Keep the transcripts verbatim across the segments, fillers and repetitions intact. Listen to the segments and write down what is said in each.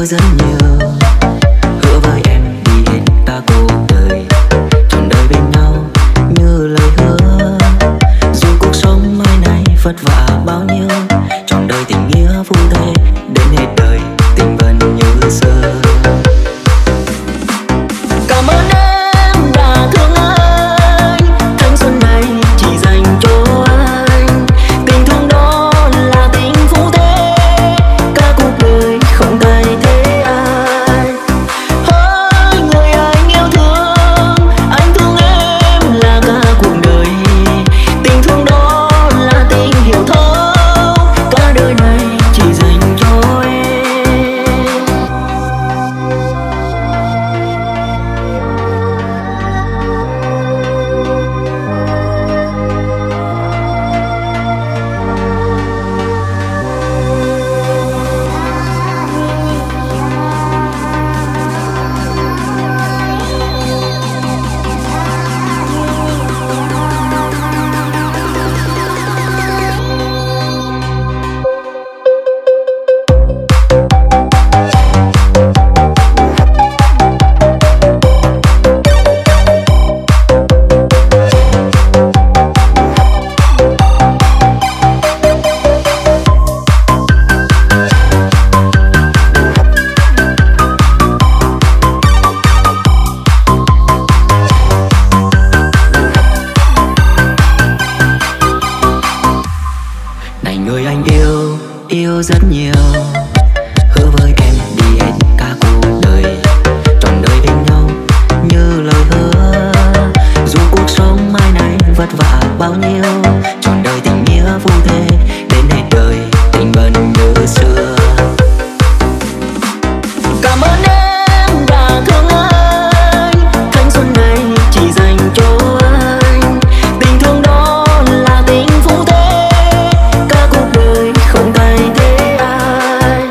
yêu rất nhiều, hứa với em đi hết cả cuộc đời, trọn đời bên nhau như lời hứa. Dù cuộc sống mai này vất vả bao nhiêu, trọn đời tình nghĩa phu thê, đến hết đời tình vẫn như xưa. Cảm ơn em đã thương anh, thanh xuân này chỉ dành cho anh. Tình thương đó là tình phu thê, cả cuộc đời không thay thế ai. Hỡi người anh yêu thương, anh thương em là cả cuộc đời. Tình thương đó là tình hiểu thấu, cả đời này chỉ dành cho em. Này người anh yêu, yêu rất nhiều, hứa với em đi hết cả cuộc đời, trọn đời bên nhau như lời hứa. Dù cuộc sống mai này vất vả bao nhiêu, trọn đời tình nghĩa phu thê, đến hết đời tình vẫn như xưa. Cảm ơn em đã thương anh, thanh xuân này chỉ dành cho anh. Tình thương đó là tình phu thê, cả cuộc đời không thay thế ai.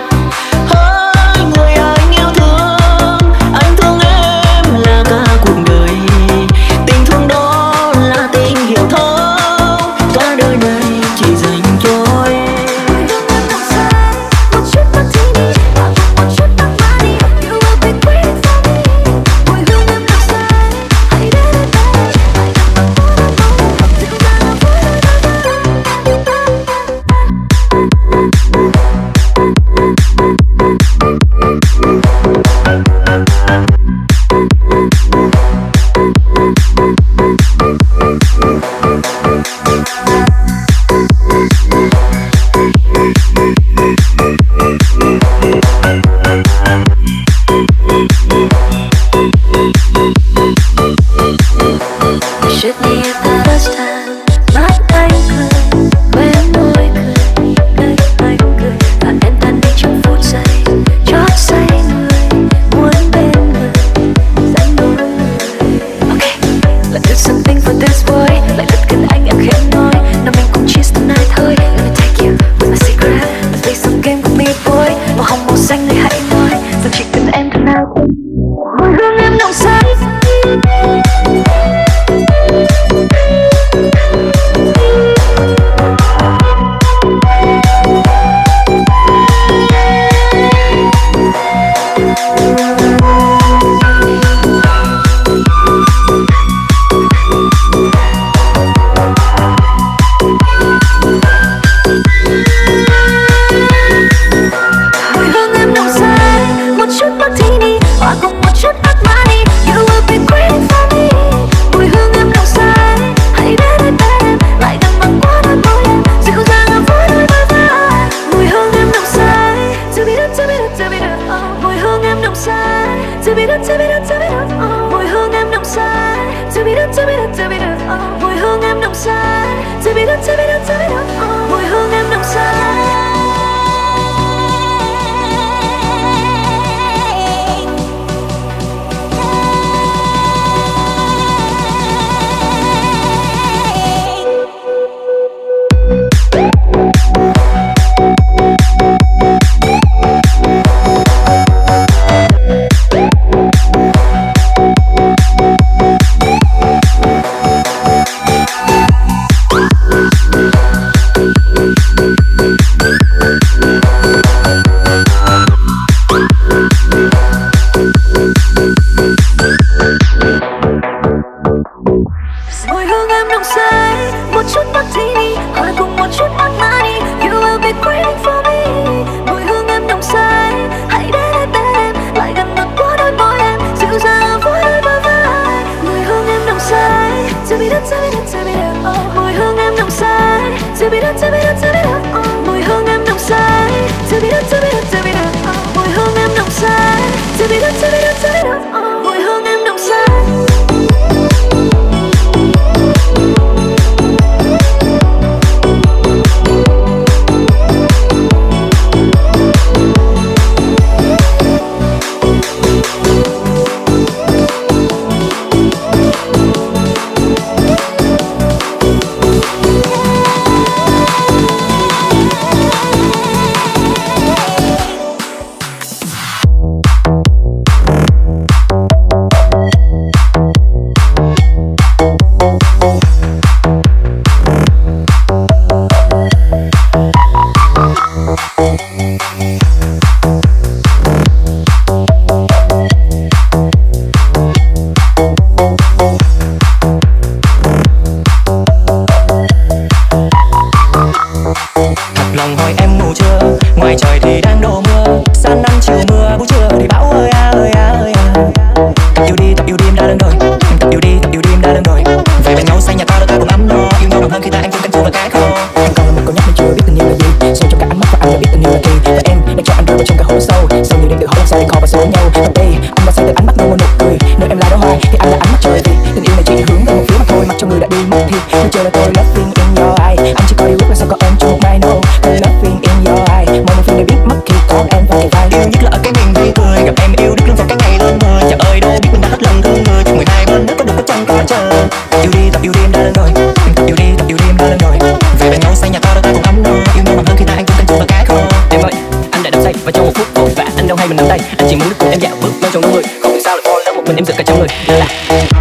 giờ. Ngoài trời thì đang đổ mưa, sáng nắng chiều mưa, buổi trưa thì bão ơi a ơi a ơi a. Tập yêu đi, tập yêu đi em đã lớn rồi. Tập yêu đi, tập yêu đi em đã lớn rồi. Về bên nhau xây nhà ta đôi ta cùng ấm no, yêu nhau đậm hơn khi ta anh chung canh phù là cái kho. Em còn là một con nhóc nên chưa biết tình yêu là gì, sâu trong cả ánh mắt và anh đã biết tình yêu là gì. Và em đang cho anh rơi vào trong cả hố sâu, sau nhiều đêm tự hỏi làm sao để khó và sống nhau. Và đây anh đã say từ ánh mắt nơi một nụ cười, nơi em là đó hoài thì anh là ánh mắt trời vì tình yêu này chỉ hướng về một phía mà thôi, mặc cho người đã đi mất thì người chờ là tôi loving in your eye. Anh chỉ có điều ước là sao có em trong một mai no, loving in your eye. Mọi người đều biết mất khi có em và vai. Yêu nhất là ở cái miền vui cười, gặp em yêu đứt lưng vào cái ngày lên mười. Trời ơi đâu biết mình đã hết lần thương người, trong mười hai bên đất có được có chân có chờ. Yêu đi, tập yêu đi em đã lớn rồi. Tập yêu đi, tập yêu đi em đã lớn rồi. Về bên nhau xây nhà ta đôi ta cùng ấm no, yêu nhau đậm hơn khi ta anh chung canh phù là cái kho. Em ơi, anh đã đắm say và trong một phút vội vã anh đâu hay mình nắm tay. Anh chỉ muốn được cùng em dạo bước bên trong đám người, không hiểu sao lại fall lỡ một mình em giữa cả trăm người. Nên là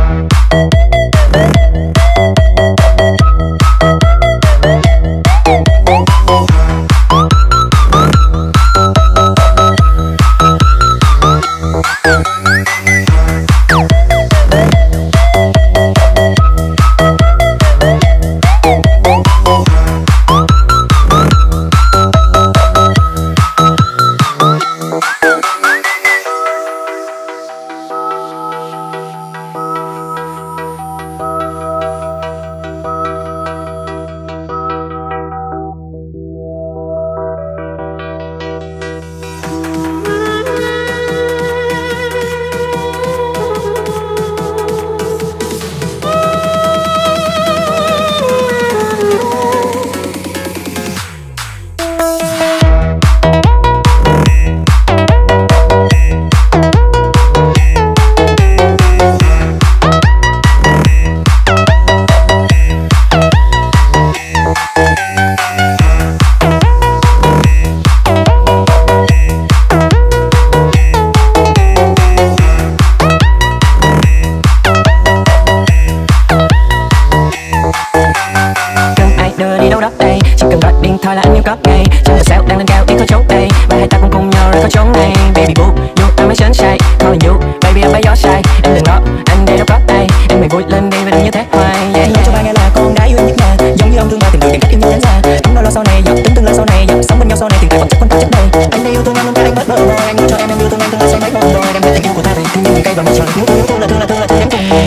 thôi là anh yêu có ngay chân là sao đang lên cao đi có chốt đây và hai ta cùng cùng nhau rồi có trốn này baby boo you I'm a sunshine calling you baby I'm by your side em đừng lo anh đây đâu có tay em mày vui lên đi và đừng như thế hoài yeah. Nói cho ba nghe là con gái yêu em nhất nhà giống như ông thương ba tìm được tìm cách yêu như tránh ra ấm no lo sau này dọc tính tương lai sau này dọc sống bên nhau sau này tiền tài vật chất quan trọng chất đây anh đây yêu thương em luôn cái anh bất ngờ rồi anh cho em em yêu thương em thương say mấy hôm rồi đem hết tình yêu của ta về thương như cây và mặt trời yêu thương yêu thương là thương là thương là thương đến cùng.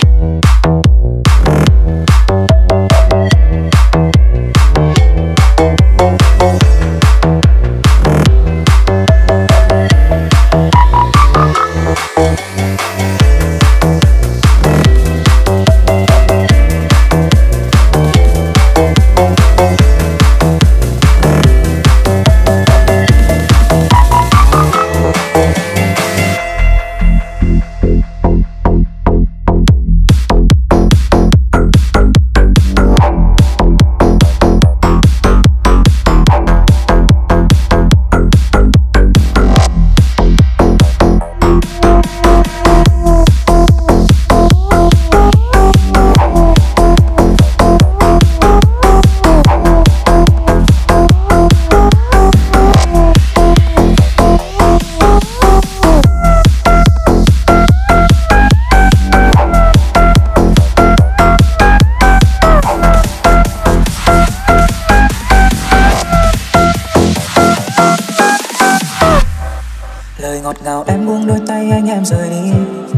Lời ngọt ngào em buông đôi tay anh em rời đi.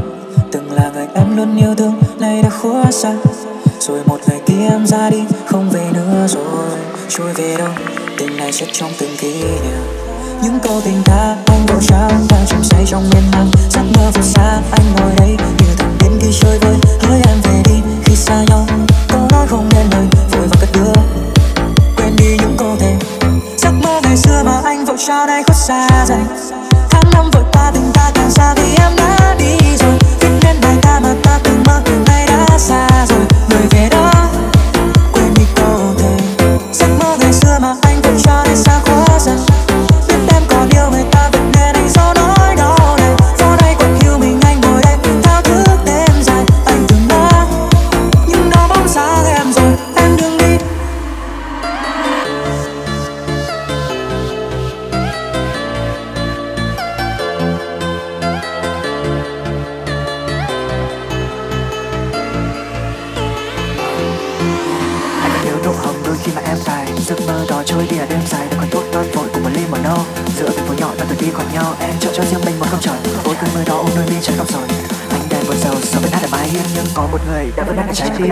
Từng là người em luôn yêu thương nay đã khuất xa. Rồi một ngày kia em ra đi không về nữa rồi. Trôi về đâu tình này chất trong từng kỷ niệm. Những câu tình ca anh vội trao đang chìm say trong miên man. Giấc mơ vượt xa anh ngồi đây như thằng điên khi chơi vơi. Hỡi em về đi khi xa nhau câu nói không nên lời vội vàng cất đưa quên đi những câu thề. Giấc mơ ngày xưa mà anh vội trao nay khuất xa dần. Tháng năm vội qua tình ta càng xa vì em đã đi rồi. Viết nên bài ca mà ta từng mơ nay đã xa rồi. Người về đó quên đi câu thề. Giấc mơ ngày xưa mà anh vội cho đến xa quá dần. Biết em còn yêu người ta vậy nên anh giấu nỗi đau này. Giờ đây còn yêu mình anh ngồi đây thao thức đêm dài. Anh từng đã nhưng đó bóng dáng em rồi em đừng đi. màu nâu. Giữa thành phố nhỏ ta từ đi còn nhau, em chọn cho riêng mình một góc trời. Ôi cơn mưa đó ôm đôi mi trái ngọc rồi. Anh đèn buồn sầu sợ bên hát ở mái hiên, nhưng có một người đã vẫn đang ở trái tim.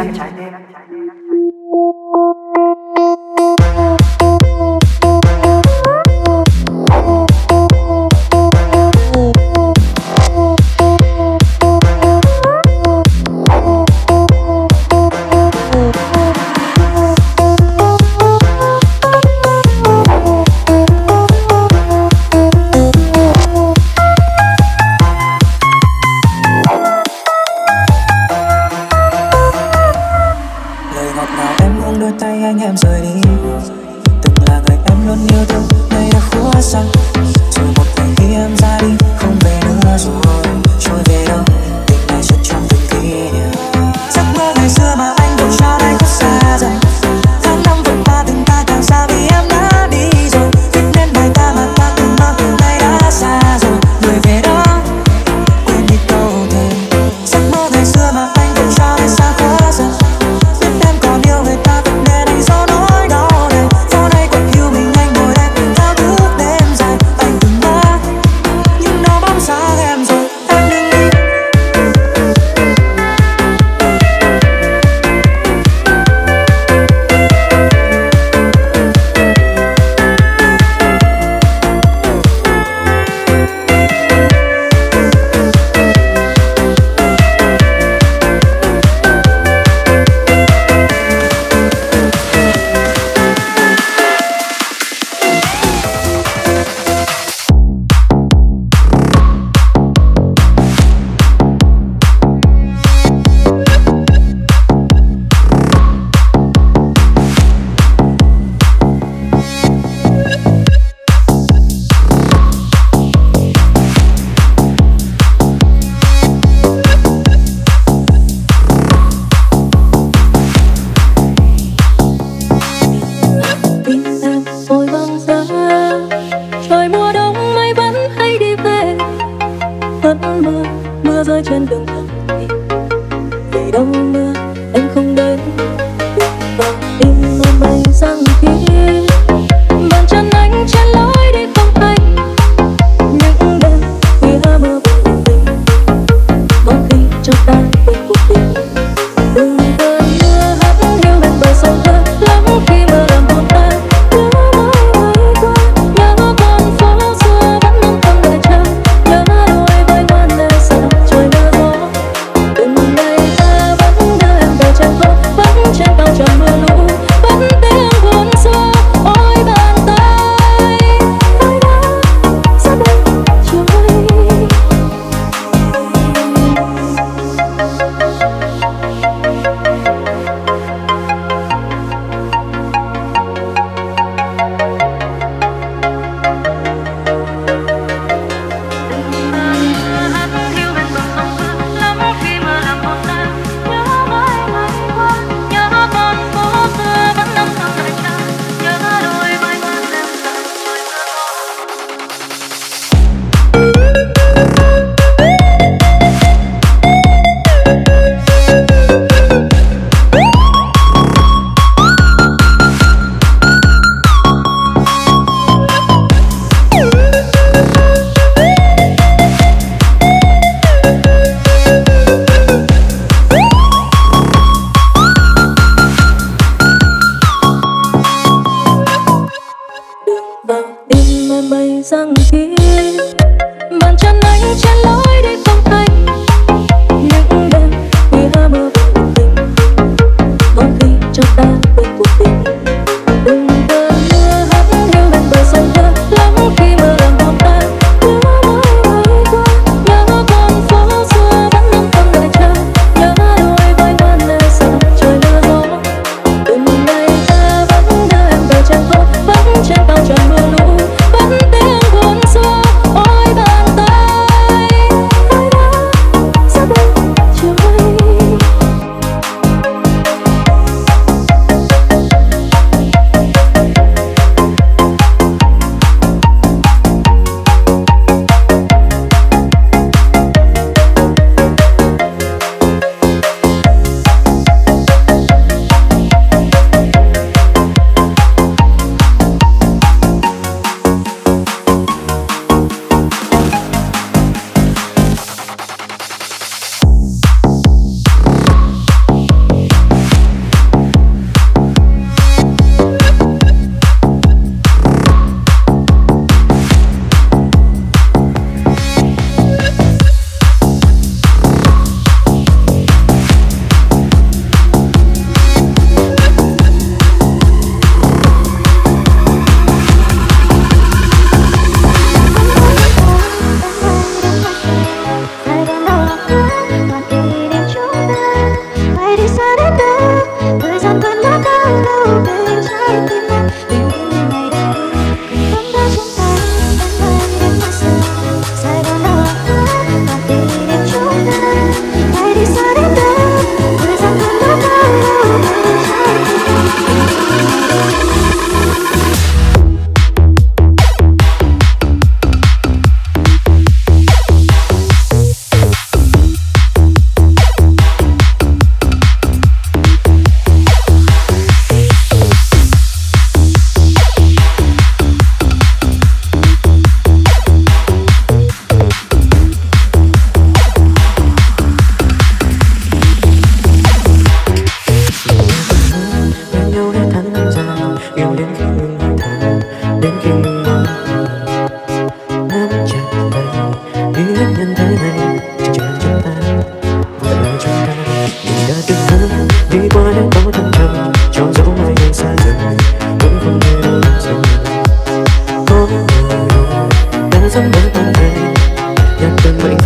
Hãy subscribe cho kênh Ghiền Mì Gõ để không bỏ lỡ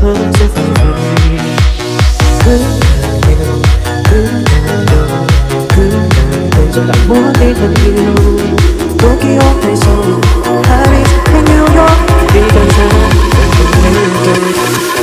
hứa sẽ phải rồi. Cứ càng yêu, cứ càng yêu, cứ càng yêu rồi lại muốn đi thật nhiều. Tokyo hay Seoul, Paris hay New York, đi càng xa càng yêu tôi.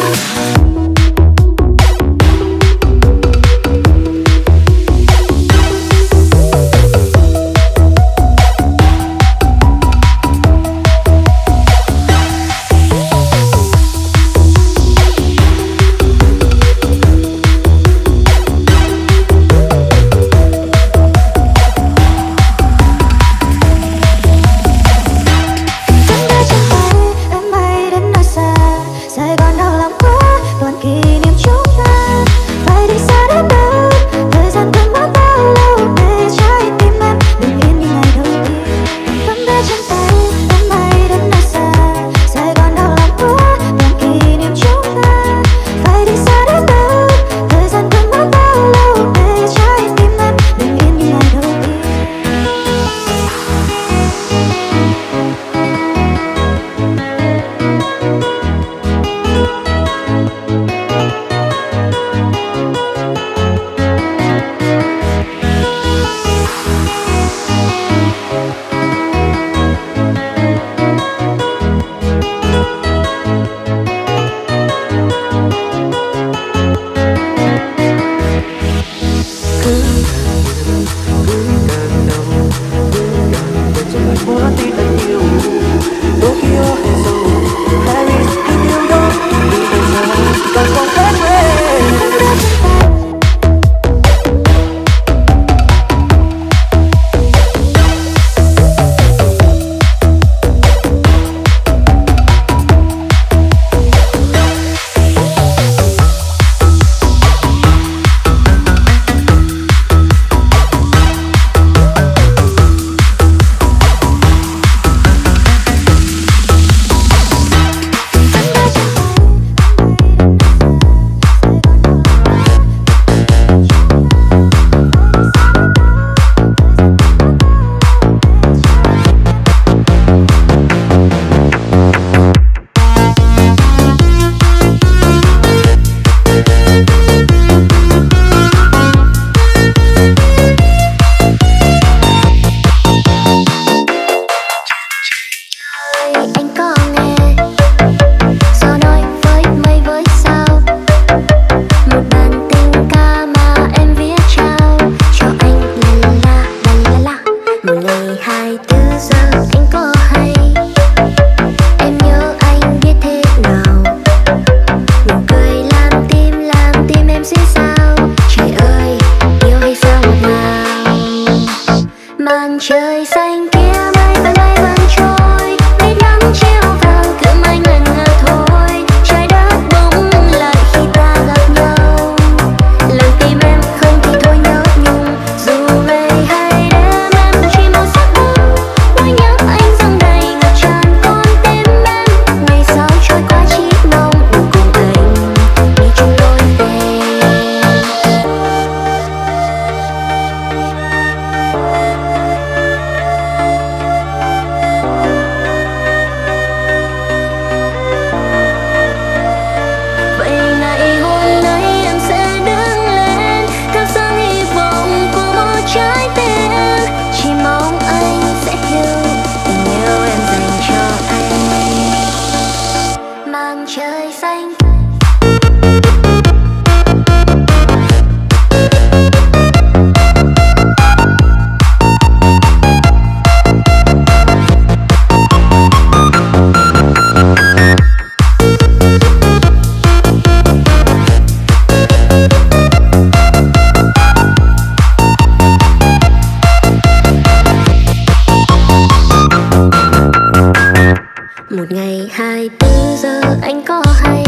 Một ngày hai mươi tư giờ anh có hay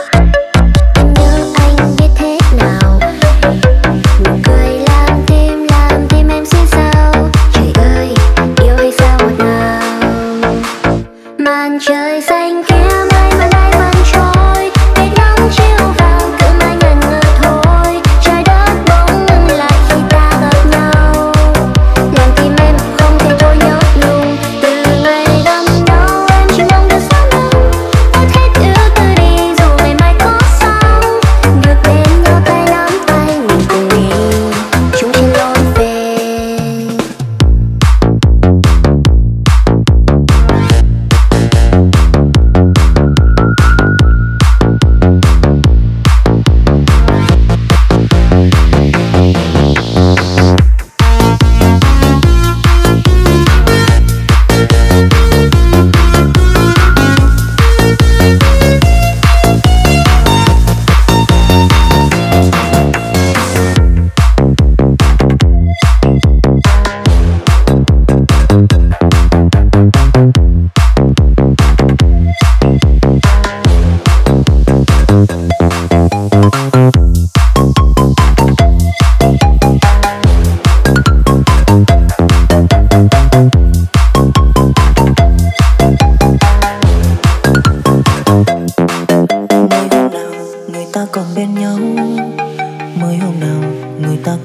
em nhớ anh biết thế nào, nụ cười làm tim làm tim em xuyên sao. Trời ơi yêu hay sao ngọt ngào, màn trời xanh kia mây vẫn đây vẫn trôi, biết nắng chiếu vào cứ mãi ngần ngơ thôi. Trái đất bỗng ngừng lại khi ta gặp nhau, làm tim em không thể thôi nhớ lung. Từ ngày đâm nhau em chỉ mong được sáng nắng, át hết ưu tư đi dù ngày mai có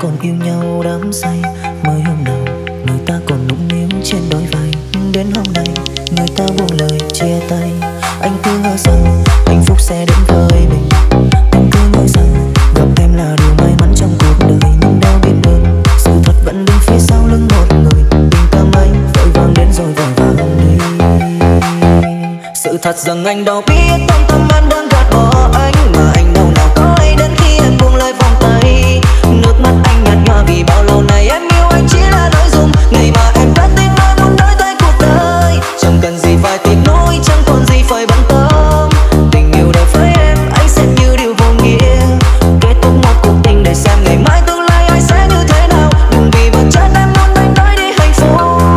còn yêu nhau đắm say. Mới hôm đầu người ta còn nũng níu trên đôi vai, nhưng đến hôm nay người ta buông lời chia tay. Anh cứ ngỡ rằng hạnh phúc sẽ đến với mình, anh cứ ngỡ rằng gặp em là điều may mắn trong cuộc đời. Nhưng đâu biết được sự thật vẫn đứng phía sau lưng một người. Tình cảm anh vội vàng đến rồi vội vàng đi. Sự thật rằng anh đâu biết trong tâm anh đang gạt bỏ anh, mà anh đâu nào có ai đến khi em buông lời vòng tay. Nước mắt anh nhạt nhòa vì bao lâu nay em yêu anh chỉ là nói dung. Ngày mà em đã tin nói muốn đổi thay cuộc đời, chẳng cần gì phải tiếc nuối, chẳng còn gì phải bận tâm. Tình yêu đời với em anh xem như điều vô nghĩa. Kết thúc một cuộc tình để xem ngày mai tương lai anh sẽ như thế nào. Đừng vì vật chất em muốn đánh đổi đi hạnh phúc.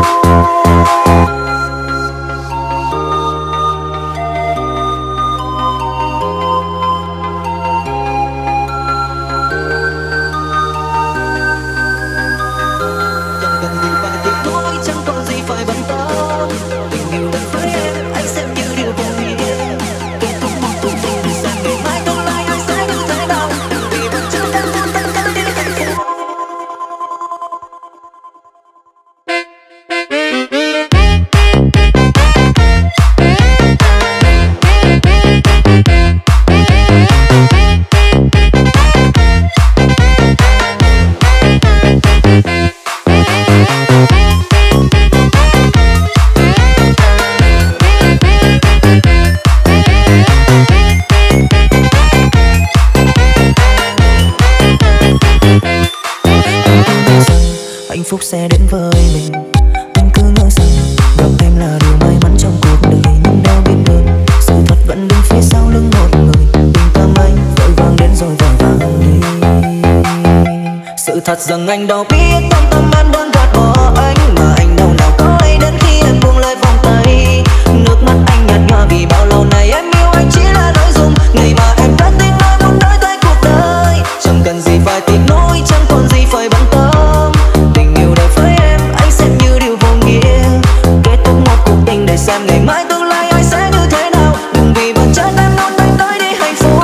Hạnh phúc sẽ đến với mình, anh cứ ngỡ rằng gặp em là điều may mắn trong cuộc đời. Nhưng đâu biết được sự thật vẫn đứng phía sau lưng một người. Tình cảm anh vội vàng đến rồi vội vàng đi. Sự thật rằng anh đâu biết trong tâm anh đang gạt bỏ anh, mà anh đâu nào có ai đến khi em buông lời vòng tay. Nước mắt anh nhạt nhòa vì bao lâu nay em yêu anh chỉ là nói dung. Ngày mà em đã tin nói muốn đổi thay cuộc đời, chẳng cần gì phải tiếc nuối, chẳng còn gì phải bận tâm. Để xem ngày mai tương lai ai sẽ như thế nào. Đừng vì vật chất em muốn đánh đổi đi hạnh phúc.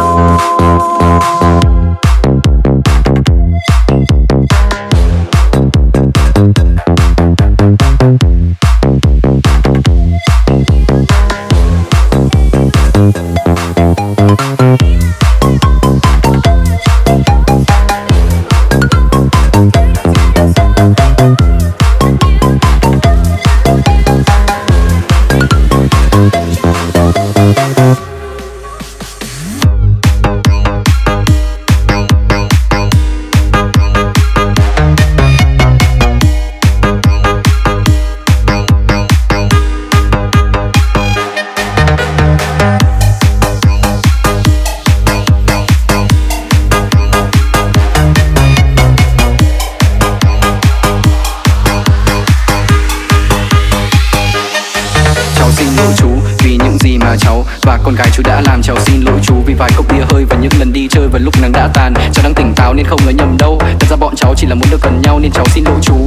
Con gái chú đã làm, cháu xin lỗi chú vì vài cốc bia hơi và những lần đi chơi vào lúc nắng đã tàn. Cháu đang tỉnh táo nên không ngờ nhầm đâu, thật ra bọn cháu chỉ là muốn được gần nhau nên cháu xin lỗi chú.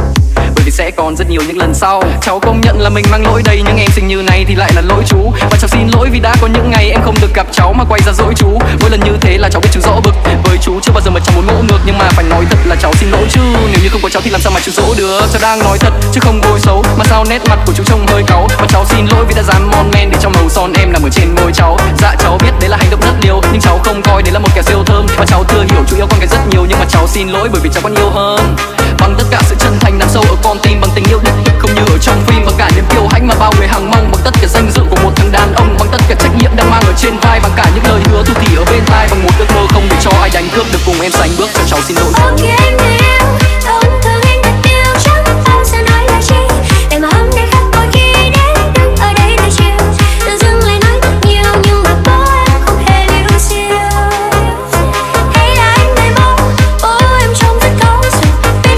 Bởi vì sẽ còn rất nhiều những lần sau. Cháu công nhận là mình mang lỗi đây, nhưng em xinh như này thì lại là lỗi chú. Và cháu xin lỗi vì đã có những ngày em không được gặp cháu mà quay ra dỗi chú. Mỗi lần như thế là cháu biết chú rõ bực. Với chú chưa bao giờ mà cháu muốn ngỗ ngược, nhưng mà phải nói thật là cháu xin lỗi chứ. Nếu như không có cháu thì làm sao mà chú dỗ được. Cháu đang nói thật chứ không bôi xấu, mà sao nét mặt của chú trông hơi cáu. Và cháu xin lỗi vì đã dám mon men để trong màu son em nằm ở trên môi cháu. Dạ cháu biết đấy là hành động rất liều, nhưng cháu không coi đấy là một kẻ siêu thơm. Và cháu thừa hiểu chú yêu con gái rất nhiều, nhưng mà cháu xin lỗi bởi vì cháu còn yêu hơn. Bằng tất cả sự chân thành nằm sâu ở con tim, bằng tình yêu đích thực không như ở trong phim, bằng cả niềm kiêu hãnh mà bao người hằng mong, bằng tất cả danh dự của một thằng đàn ông, bằng tất cả trách nhiệm đang mang ở trên vai, bằng cả những lời hứa thu thì ở bên tai, bằng một ước mơ không để cho ai đánh cướp được cùng em sánh bước. Cho cháu xin lỗi. Ok anh yêu, tổn thương anh thật yêu, chẳng bao giờ nói là chi để mà hôm nay khác mỗi khi đến đứng ở đây từ chiều. Tự dưng lại nói thật nhiều nhưng mà bố em không hề liêu xiêu. Hay là anh thấy bố, bố em trông rất cáu rồi, biết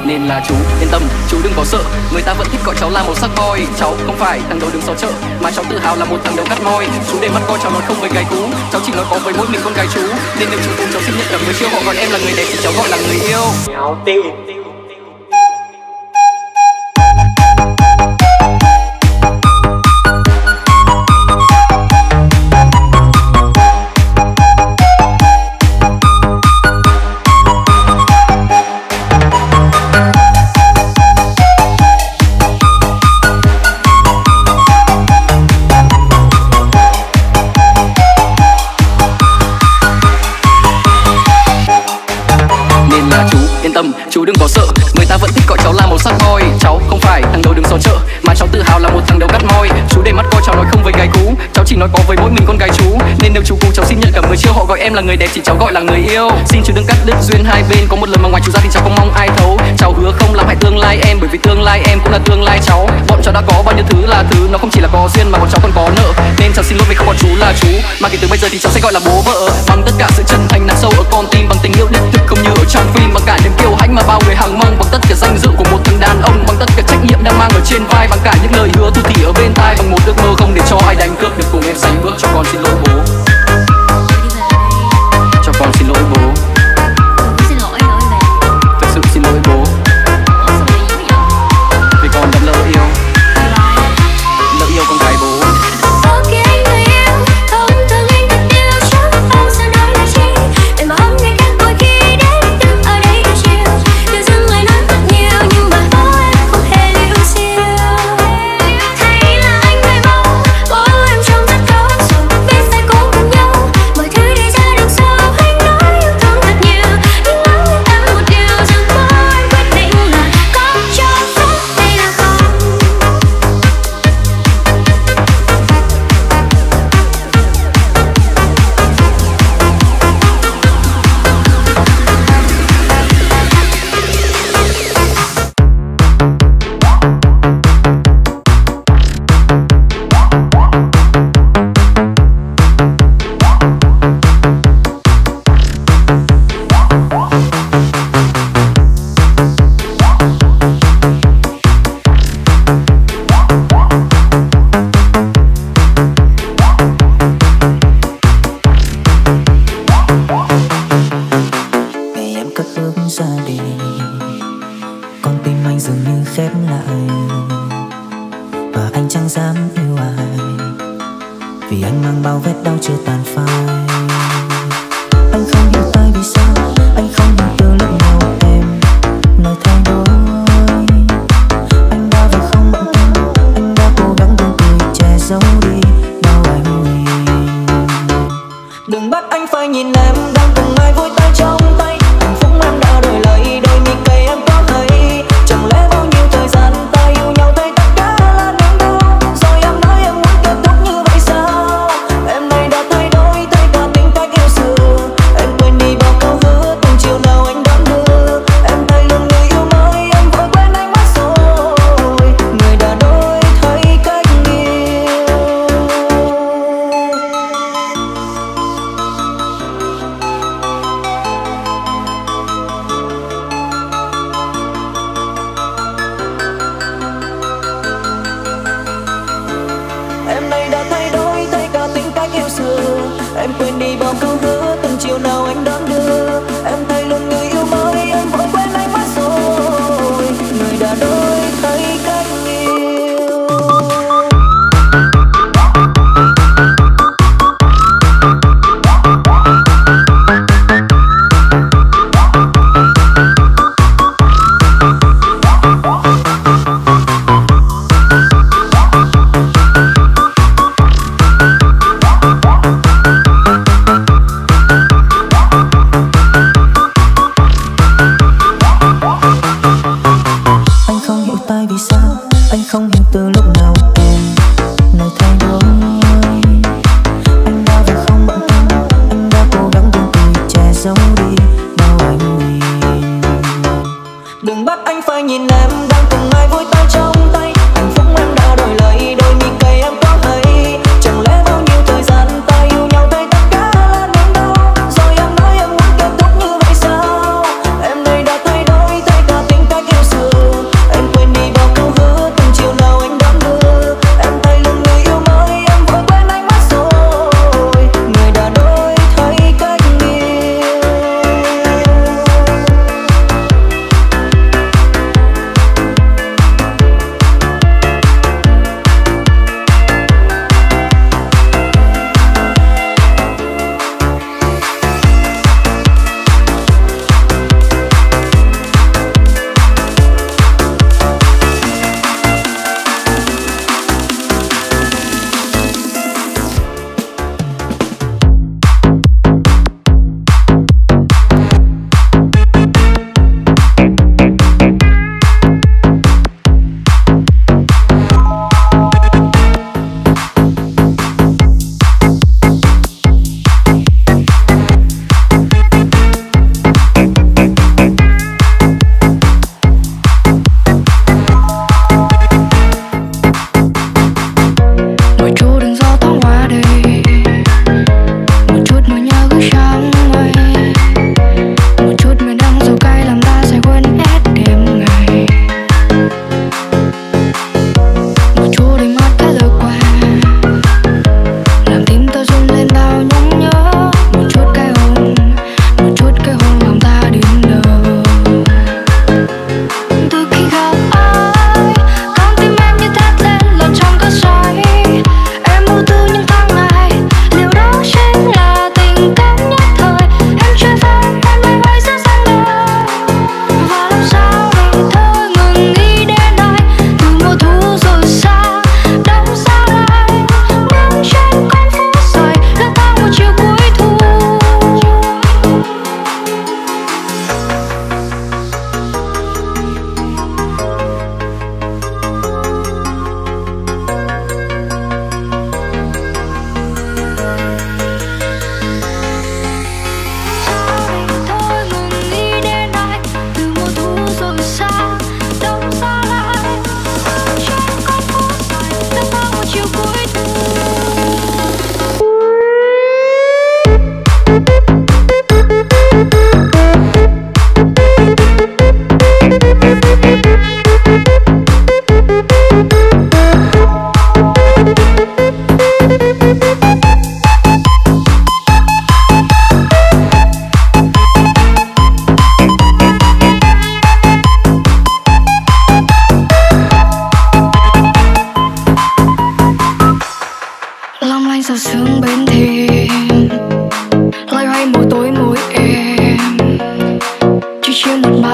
nên là chú yên tâm, chú đừng có sợ. Người ta vẫn thích gọi cháu là một sắc boy. Cháu không phải thằng đầu đường xó chợ, mà cháu tự hào là một thằng đầu cắt môi. Chú để mắt coi cháu nói không với gái cú, cháu chỉ nói có với mỗi mình con gái chú. Nên nếu chú cùng cháu xin nhận là người siêu, họ gọi em là người đẹp thì cháu gọi là người yêu. Ngáo tiêu. Chú đừng có sợ, người ta vẫn thích gọi cháu là một sắc boy. Cháu không phải thằng đầu đường xó chợ, mà cháu tự hào là một thằng đầu cắt môi. Chú để mắt coi cháu nói không với gái cú, cháu chỉ nói có với mỗi mình con gái chú. Nên nếu chú cùng cháu xin nhận cả người chiêu, họ gọi em là người đẹp thì cháu gọi là người yêu. Xin chú đừng cắt đứt duyên hai bên, có một lần mà ngoài chú ra thì cháu không mong ai thấu. Cháu hứa không làm hại tương lai em, bởi vì tương lai em cũng là tương lai cháu. Bọn cháu đã có bao nhiêu thứ là thứ, nó không chỉ là có duyên mà bọn cháu còn có nợ. Nên cháu xin lỗi vì không còn chú là chú, mà kể từ bây giờ thì cháu sẽ gọi là bố vợ. Bằng tất cả sự chân thành nằm sâu ở con tim, bằng tình yêu đích thực không như ở trong phim, bằng cả niềm kiêu hãnh mà bao người hằng mong, bằng tất cả danh dự của một thằng đàn ông, bằng tất cả trách nhiệm đang mang ở trên vai, bằng cả những lời hứa thu tỉ ở bên tai, bằng một ước mơ không để cho ai đánh cướp được cùng em sánh bước. Cho con xin lỗi bố, cho con xin lỗi bố, Xin lỗi lỗi về. thực sự xin lỗi bố, Ủa sao lại dữ vậy? vì con đã lỡ yêu, lỡ yêu con gái bố. Ok người yêu, không thương anh thật yêu, chắc không sao nói là chi. Để mà hôm nay các tôi khi đến đứng ở đây cả chiều, tự dưng lại nói thật nhiều nhưng mà bố em không hề liêu xiêu. Thấy là anh người bố, bố em trông rất khó rồi, biết phải cố cùng nhau. Mọi thứ đi ra đằng sau, anh nói yêu thương thật nhiều, nhưng nói với em một điều rằng bố em quyết định là có cho phép hay là không. Ngày em cất bước ra đi, con tim anh dường như khép lại, và anh chẳng dám yêu ai, vì anh mang bao vết đau chưa tàn phai. Anh không hiểu tại vì sao, anh không hiểu từ lúc nào em nói thay đổi. Anh đã vậy không bận tâm, anh đã cố gắng buông cười che giấu đi đau anh nhìn. Đừng bắt anh phải nhìn em đang cùng ai vui tay trong tay, hạnh phúc em đã đổi lấy, đôi mi cay em có thấy. Chẳng lẽ bao nhiêu thời gian ta yêu nhau thấy tất cả là nỗi đau, rồi em nói em muốn kết thúc như vậy sao? Em này đã thay đổi, thay cả tính cách yêu xưa. Em quên đi bao câu hứa từng chiều nào anh đón đưa. Em thấy luôn người yêu mới, em vội quên anh mất rồi. Người đã đổi thay cách yêu. Em này đã thay đổi, thay cả tính cách yêu xưa. Em quên đi bao câu hứa từng chiều nào anh đón đưa. Em thấy luôn người yêu mới, em vội quên anh mất rồi. Người đã đổi thay cách yêu. Anh không hiểu tại vì sao, anh không hiểu từ lúc nào em nói thay đổi. Anh đã vậy không bận tâm, anh đã cố gắng buông cười che giấu đi đau anh nhìn. Đừng bắt anh phải nhìn em đang cùng ai vui tay trong tay, hạnh phúc em đã đổi lấy, đôi mi cay em có thấy. Chẳng lẽ bao nhiêu thời gian ta yêu nhau thấy tất cả là nỗi đau, rồi em nói em muốn kết thúc như vậy sao? Em này đã thay đổi, thay cả tính cách yêu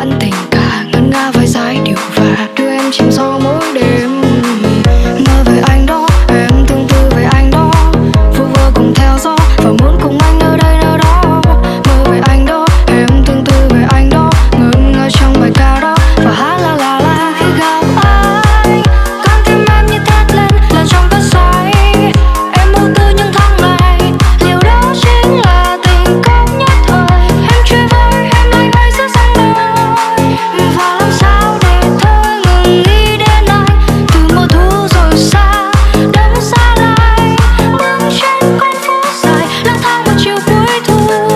lẫn tình cả, ngân nga với giai điệu và đưa em chìm sâu mỗi đêm. Mơ về anh đó, em tương tư về anh đó, vu vơ cùng theo gió và muốn cùng anh nơi đây nơi đó. Mơ về anh đó, em tương tư về anh đó, ngân nga trong bài ca đó và hát la la la khi gặp anh. Con tim em như thét lên là trong cơn say, em mơ tư những tháng ngày, liệu đó chính là tình công nhất thời. Em chơi vơi em loay hoay giữa dòng đời, và làm sao để thôi ngừng nghĩ đến anh. Từ mùa thu rồi xa đến xa lại, bước trên con phố dài lang thang một chiều cuối thu.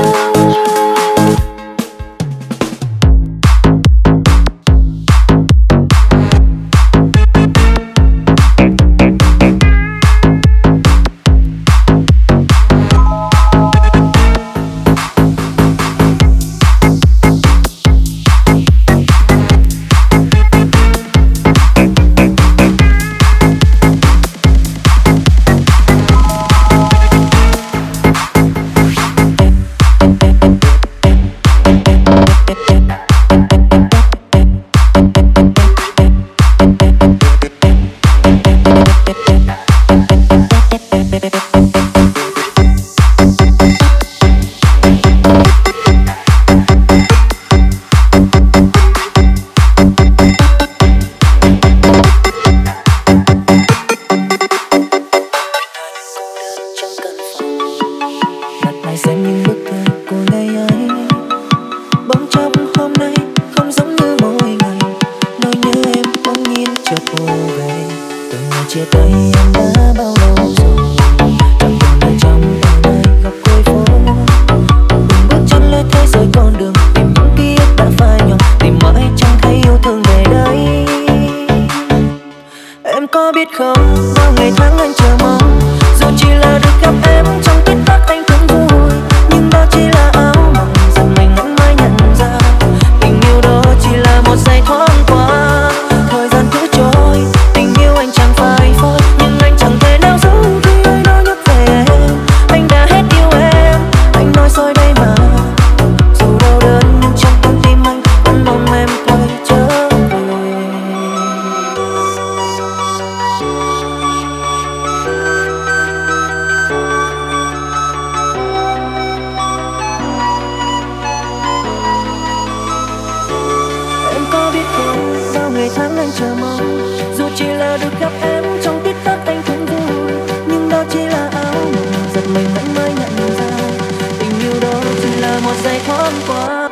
Xem những bức thư của ngày ấy, bỗng trong hôm nay không giống như mỗi ngày. Nỗi nhớ em bỗng nhiên chợt ùa về. Từ ngày chia tay em đã bao lâu rồi, chẳng còn ở trong từng nơi gặp cuối phố. Đừng bước chân lê thế giới con đường, tìm những ký ức đã phai nhòa, tìm mãi chẳng thấy yêu thương về đây. Em có biết không, bao ngày tháng anh chờ mong, dù chỉ là được gặp em trong tích tắc anh cũng vui. Nhưng đó chỉ là áo mộng, giật mình anh mới nhận ra tình yêu đó chỉ là một giây thoáng qua. Thời gian cứ trôi, tình yêu anh chẳng phai phôi, nhưng anh chẳng thể nào giấu khi ai nói nhắc về em. Anh đã hết yêu em, anh nói rồi đây mà. Dù đau đớn nhưng trong con tim anh vẫn mong em quay trở về. Em có biết không, bao ngày tháng anh chờ mong, dù chỉ là được gặp em trong tích tắc anh cũng vui. Nhưng đó chỉ là áo mộng, giật mình anh mới nhận ra tình yêu đó chỉ là một giây thoáng qua.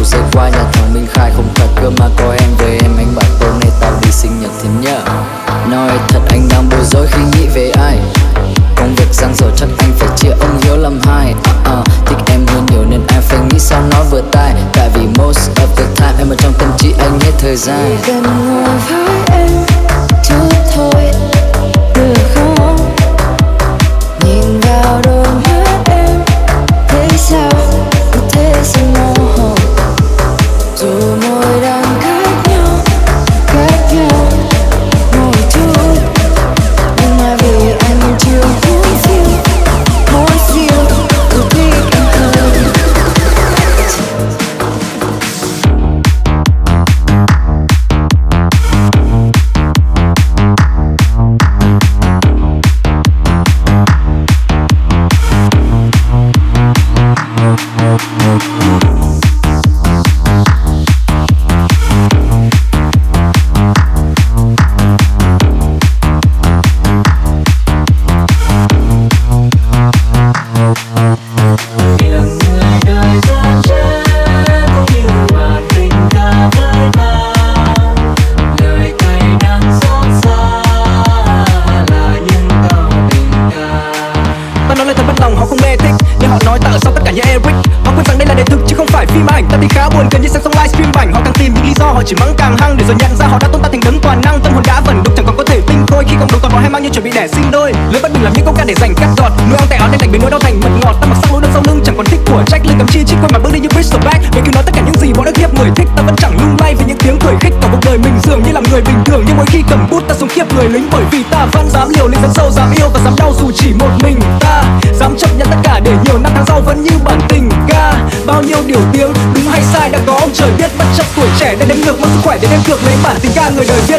giây qua nhà thằng Minh Khai không thật cơ mà có em về em. Anh bảo tối nay tao đi sinh nhật thì nhớ. Nói thật anh đang bối rối khi nghĩ về ai. Công việc giang dở chắc anh phải chia ông Hiếu làm hai. uh -uh, Thích em hơn nhiều nên anh phải nghĩ sao nói vừa tai. Tại vì most of the time em ở trong tâm trí anh hết thời gian. Chỉ cần ngồi với em chút thôi được không? Nhìn vào đôi mắt em thấy sao có thể sẽ mơ hồ. Dù môi đang cách nhau, cách nhau một chút, nhưng mà vì anh chưa muốn siêu, muốn siêu cứ thích em hơn. Chỉ mắng càng hăng để rồi nhận ra họ đã tôn ta thành đấng toàn năng. Tâm hồn đã vẩn đục chẳng còn có thể tinh khôi khi cộng đồng toàn bộ hay mang như chuẩn bị đẻ sinh đôi. Lưới bắt đừng làm những câu ca để dành cắt giọt, nuôi ong tay áo nên đành biến nỗi đau thành mật ngọt. Ta mặc sắc lũ đơn sau lưng chẳng còn thích của trách lưng cầm chi chít quay mặt bước đi như Crystal Black. Về cứ nói tất cả những gì bọn ức hiếp người thích ta vẫn chẳng lung lay vì những tiếng cười khích. Cả cuộc đời mình dường như làm người bình thường nhưng mỗi khi cầm bút ta sống khiếp người lính bởi vì ta vẫn dám liều lĩnh dấn sâu dám yêu và dám đau dù chỉ một mình ta. Dám chấp nhận tất cả để nhiều năm tháng sau vẫn như bản tình ca. Bao nhiêu điều tiếng đúng hay sai đã có ông trời biết, bất chấp tuổi trẻ để đếm ngược mất sức khỏe để đếm cược lấy bản tình ca người đời viết.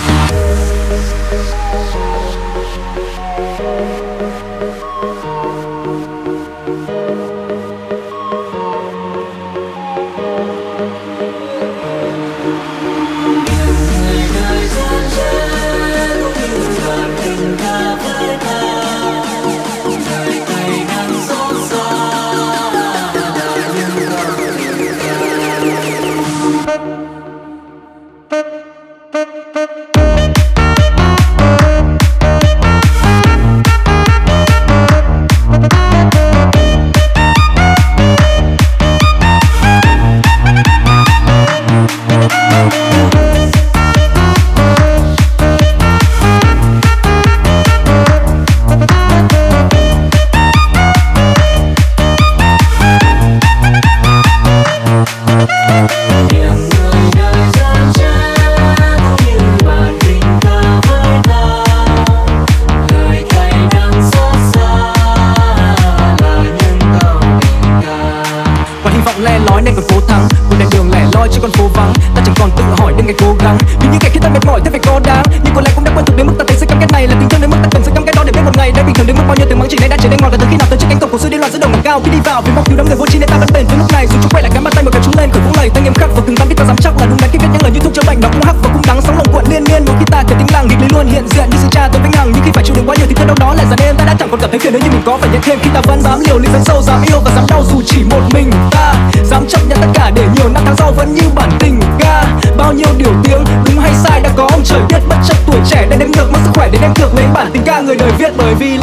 Khi đi vào vì mong cứu đám người vô tri nên ta vẫn bền tới lúc này. Dù chúng quay lại cắm bàn tay một cái chúng lên khởi vung lầy tay nghiêm khắc và cứng rắn khi ta dám chắc là đúng đắn khi viết những lời như thuốc chữa bệnh đó cũng hắc và cũng đắng sóng lồng cuộn liên miên. Mỗi khi ta kể tính làng nghịch lý luôn hiện diện như sư cha tôi vĩnh hằng, nhưng khi phải chịu đựng quá nhiều thì cơn đau đó lại dần êm. Ta đã chẳng còn cảm thấy phiền nữa nhưng mình có phải nhận thêm khi ta vẫn dám liều lĩnh dấn sâu dám yêu và dám đau dù chỉ một mình ta. Dám chấp nhận tất cả để nhiều năm tháng sau vẫn như bản tình ca. Bao nhiêu điều tiếng đúng hay sai đã có ông trời biết, bất chấp tuổi trẻ để đếm ngược mất sức khỏe để đếm cược lấy bản tình ca người đời viết bởi vì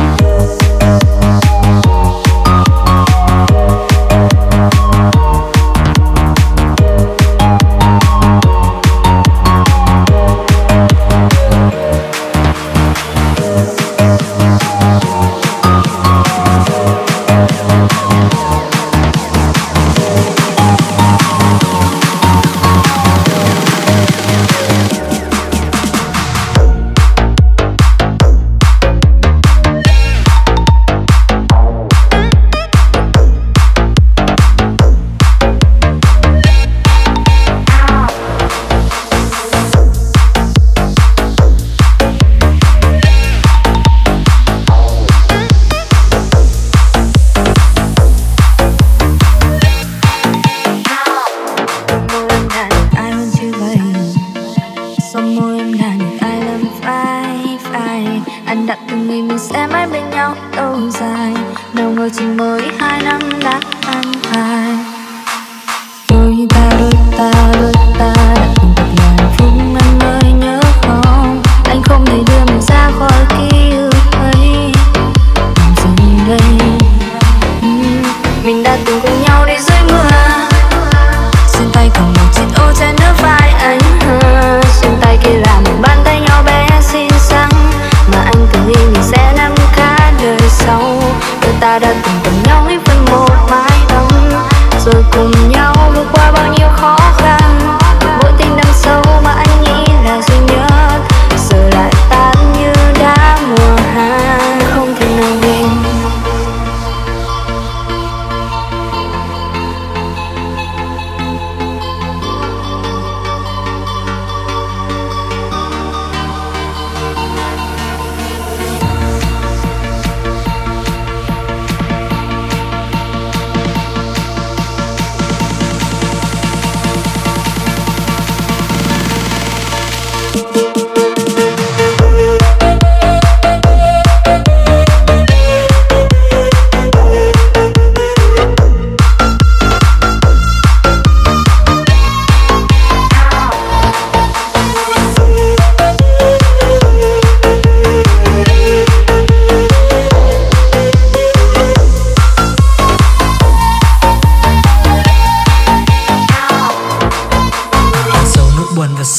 ngờ chỉ mới hai năm đã ăn phai. Đôi ta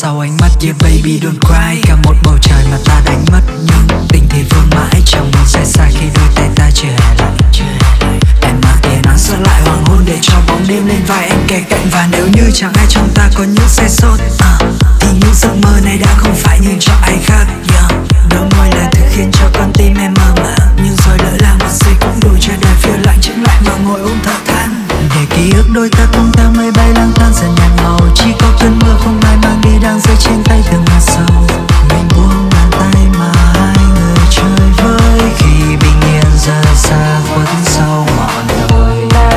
sau ánh mắt. Yeah baby don't cry, cả một bầu trời mà ta đánh mất, nhưng tình thì vương mãi trong một giây xa khi đôi tay ta chưa hề lạnh. Em mang tiền nắng sớt lại hoàng hôn để cho bóng đêm lên vai anh kề cạnh, và nếu như chẳng ai trong ta có những xe sót uh, thì những giấc mơ này đã không phải như cho ai khác. Yeah. Đôi môi là thứ khiến cho con tim em mơ màng, nhưng rồi lỡ là một giây cũng đủ cho đời phiêu lạnh chững lại mà ngồi ôm thở than. Để ký ức đôi ta cùng theo mây bay lang thang dần nhạt màu, chỉ có cơn mưa không ai mang đi đang rơi trên tay từng hạt sầu. Mình buông bàn tay mà hai người chơi với, khi bình yên rời xa khuất sau ngọn đồi.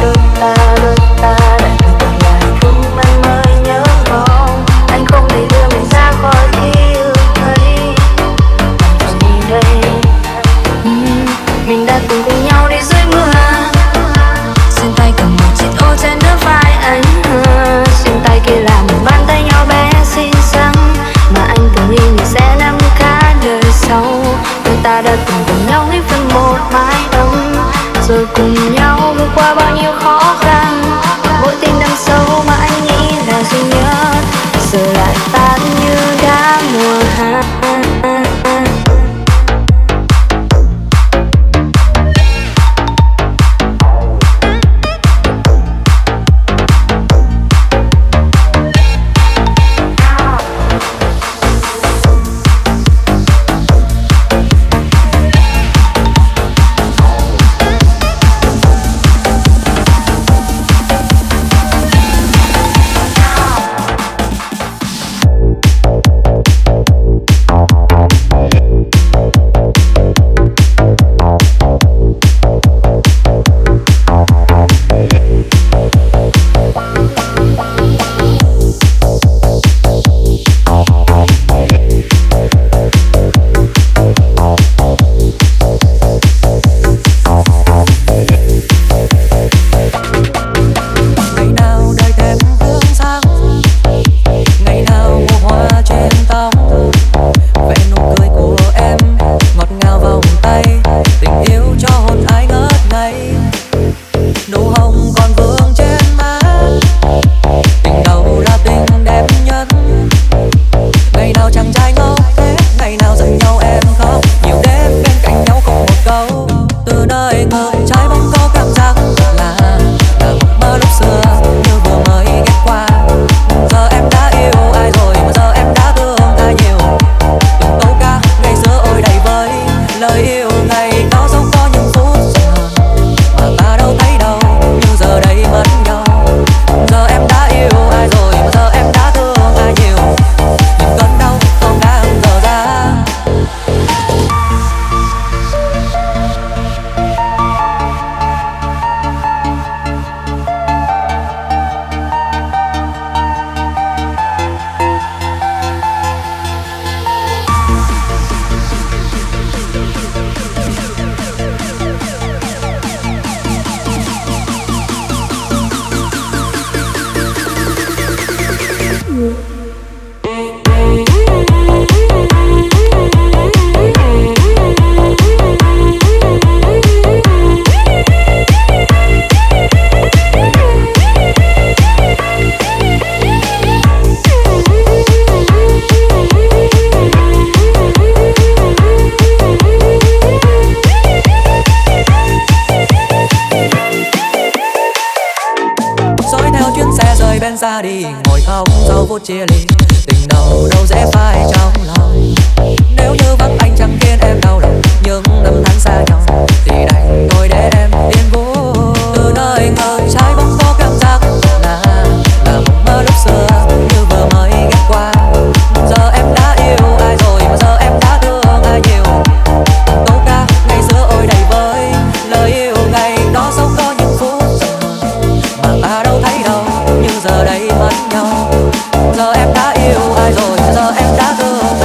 Anh không thể đưa mình ra khỏi ký ức ấy. Đi đây, mình đã từng cùng nhau đi dưới mưa, trên tay cầm một chiếc ô trên đỡ vai anh, trên tay kia là một bàn tay nhỏ bé xinh xắn mà anh từng nghĩ mình sẽ nắm cả đời sau. Đôi ta đã từng cùng nhau nghĩ phần một mái ấm, rồi cùng nhau vượt qua bao nhiêu khó khăn. Mỗi tình đằng sâu mà anh nghĩ là duy nhất, giờ lại tan như đã mùa hạ. Ra đi ngồi khóc sau phút chia ly, tình đầu đâu dễ phai trong lòng. Nếu như vắng anh chẳng khiến em đau lòng, nhưng năm tháng xa nhau thì đành thôi để em yên vui. Từ nơi ngờ trái bóng có cảm giác là là một mơ lúc xưa như vừa mới ghé qua. Giờ em đã yêu ai rồi mà giờ em đã thương ai nhiều. Câu ca ngày xưa ôi đầy vơi, lời yêu ngày đó sống có những phút mà ta đâu thấy đâu, nhưng giờ đây mất nhau. Giờ em đã yêu ai rồi, giờ em đã thương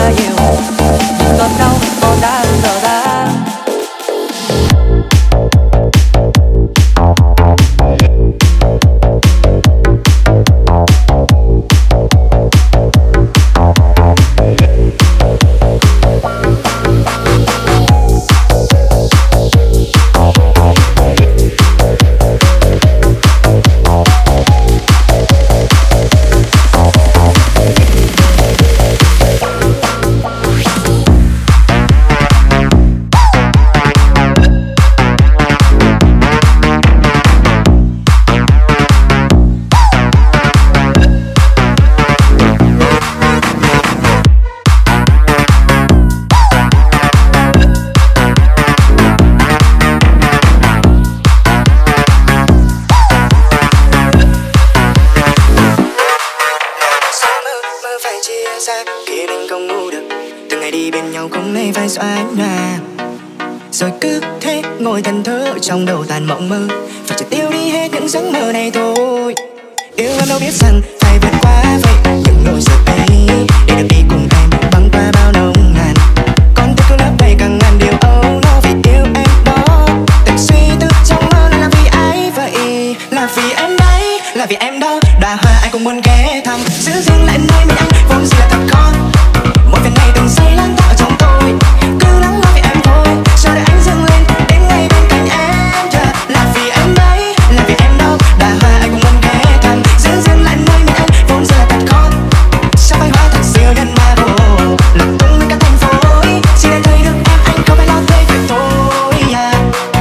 xa khiến anh không ngủ được. Từng ngày đi bên nhau không hề phải xóa nhòa, rồi cứ thế ngồi thẫn thờ trong đầu tàn mộng mơ, phải chỉ tiêu đi hết những giấc mơ này thôi. Yêu em đâu biết rằng phải vượt qua vậy những nỗi sợ ấy để được đi cùng em băng qua bao nồng ngàn. Con tim cứ lấp đầy càng ngàn điều âu lo vì yêu em đó. Từng suy tư trong mơ là vì ai vậy? Là vì em đấy, là vì em đó. Đóa hoa ai cũng muốn ghé thăm, giữ riêng lại nơi mình anh vốn gì là thật khó. Mỗi việc này từng giây lan tỏa trong tôi, cứ lắng lo vì em thôi. Chờ đợi anh dừng lên đến ngay bên cạnh em. Yeah. Là vì em đấy, là vì em đâu. Đóa hoa ai cũng muốn ghé thăm, giữ riêng lại nơi mình anh vốn gì là thật khó. Sao phải hóa thành siêu nhân Marvel, lật tung lên cả thành phố. Chỉ để thấy được em anh không phải lo thuê việc thôi. Yeah.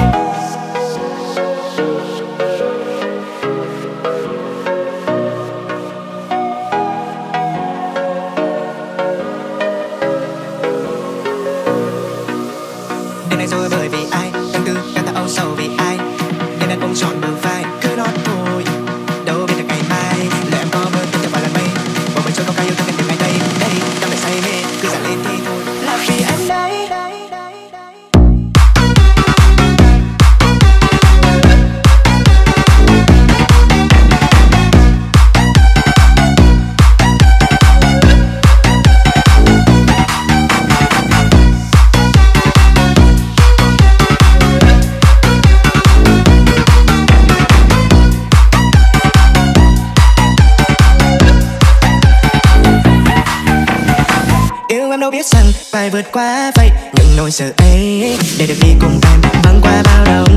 Đến đây rồi bởi vì ai, tâm tư càng ta âu sầu vì ai, nên anh ôm trọn bờ vai cứ nói thôi. Đâu biết được ngày mai liệu em có bơi tiếp theo vài lần mây, bầu trời không cao yêu thương em từ ngày đây đây đang phải say mê cứ dần lên thì thôi. Là vì em đấy. Yêu em đâu biết rằng phải vượt qua vậy những nỗi sợ ấy để được đi cùng em băng qua bao đầu